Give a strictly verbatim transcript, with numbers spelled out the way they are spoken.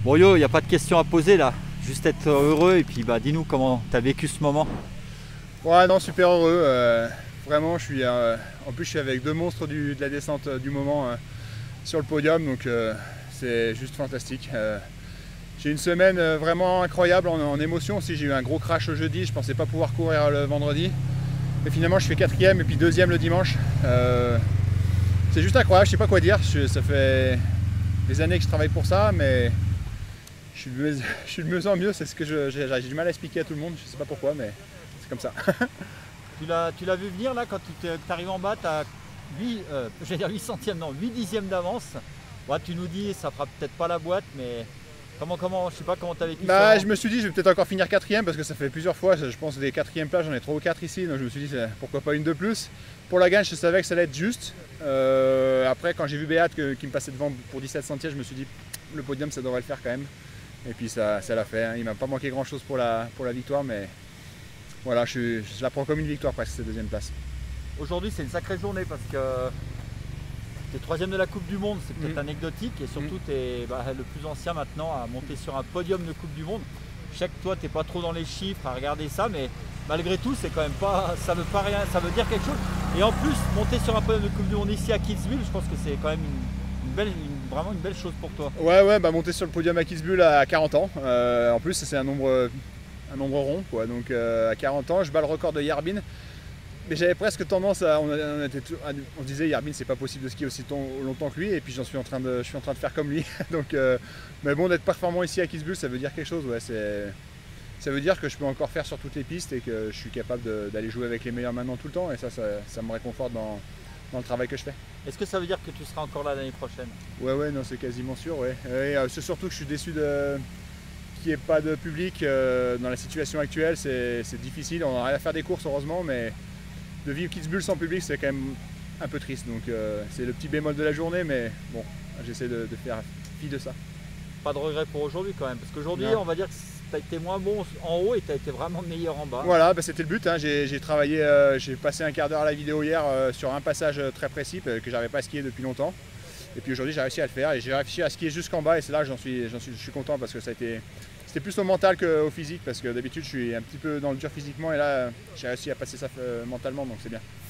Bon Yo, il n'y a pas de questions à poser là, juste être heureux et puis bah dis-nous comment tu as vécu ce moment. Ouais, non, super heureux. Euh, vraiment, je suis. Euh, en plus, je suis avec deux monstres du, de la descente euh, du moment euh, sur le podium, donc euh, c'est juste fantastique. Euh, j'ai une semaine euh, vraiment incroyable en, en émotion aussi. J'ai eu un gros crash le jeudi, je pensais pas pouvoir courir le vendredi. Et finalement, je fais quatrième et puis deuxième le dimanche. Euh, c'est juste incroyable, je sais pas quoi dire. Je, ça fait des années que je travaille pour ça, mais je suis de mieux, je suis de mieux en mieux. C'est ce que je- j'ai j'ai du mal à expliquer à tout le monde. Je sais pas pourquoi, mais c'est comme ça. Tu l'as tu l'as vu venir là quand tu arrives en bas, tu as huit, euh, j'allais dire huit centièmes, non, huit dixièmes d'avance. Ouais, tu nous dis ça fera peut-être pas la boîte, mais comment, comment, je sais pas comment tu as vécu Bah, ça. je me suis dit, je vais peut-être encore finir quatrième parce que ça fait plusieurs fois. Je pense des quatrièmes places, j'en ai trois ou quatre ici. Donc je me suis dit, c'est- pourquoi pas une de plus. Pour la gagne, je savais que ça allait être juste. Euh, après, quand j'ai vu Béat que- qui me passait devant pour dix-sept centièmes, je me suis dit, le podium, ça devrait le faire quand même. Et puis ça ça l'a fait. Hein. Il m'a pas manqué grand-chose pour la, pour la victoire, mais voilà, je, suis- je la prends comme une victoire presque, cette deuxième place. Aujourd'hui c'est une sacrée journée parce que tu es troisième de la Coupe du Monde, c'est peut-être Mm. anecdotique et surtout tu es le plus ancien maintenant à monter sur un podium de Coupe du Monde. Je sais que toi tu n'es pas trop dans les chiffres à regarder ça, mais malgré tout c'est quand même pas, ça veut pas rien, ça veut dire quelque chose. Et en plus monter sur un podium de Coupe du Monde ici à Kitzbühel, je pense que c'est quand même une, une belle, une- vraiment une belle chose pour toi. Ouais, ouais, bah monter sur le podium à Kitzbühel à quarante ans. Euh, en plus, c'est un nombre, un nombre rond, quoi. Donc euh, à quarante ans, je bats le record de Yarbin. Mais j'avais presque tendance à. On, on était tout- à- on se disait, Yarbin, c'est pas possible de skier aussi ton- longtemps que lui. Et puis j'en suis en train de, je suis en train de faire comme lui. Donc, euh, mais bon, d'être performant ici à Kitzbühel, ça veut dire quelque chose. Ouais, c'est, ça veut dire que je peux encore faire sur toutes les pistes et que je suis capable de- d'aller jouer avec les meilleurs maintenant tout le temps. Et ça, ça, ça me réconforte dans, dans le travail que je fais. Est-ce que ça veut dire que tu seras encore là l'année prochaine? Ouais, ouais, non, c'est quasiment sûr, ouais. Ouais, euh, c'est surtout que je suis déçu de qu'il n'y ait pas de public euh, dans la situation actuelle. C'est c'est difficile. On arrive à faire des courses, heureusement, mais de vivre Kitzbühel sans public, c'est quand même un peu triste. Donc, euh, c'est le petit bémol de la journée, mais bon, j'essaie de, de faire fi de ça. Pas de regret pour aujourd'hui quand même, parce qu'aujourd'hui Non. on va dire que tu as été moins bon en haut et tu as été vraiment meilleur en bas. Voilà, bah, c'était le but. Hein. J'ai j'ai travaillé, euh, j'ai passé un quart d'heure à la vidéo hier euh, sur un passage euh, très précis euh, que j'avais pas skié depuis longtemps. Et puis aujourd'hui, j'ai réussi à le faire et j'ai réussi à skier jusqu'en bas. Et c'est là que j'en suis, j'en suis, je suis content parce que ça a été, c'était plus au mental qu'au physique parce que d'habitude, je suis un petit peu dans le dur physiquement et là, j'ai réussi à passer ça euh, mentalement, donc c'est bien.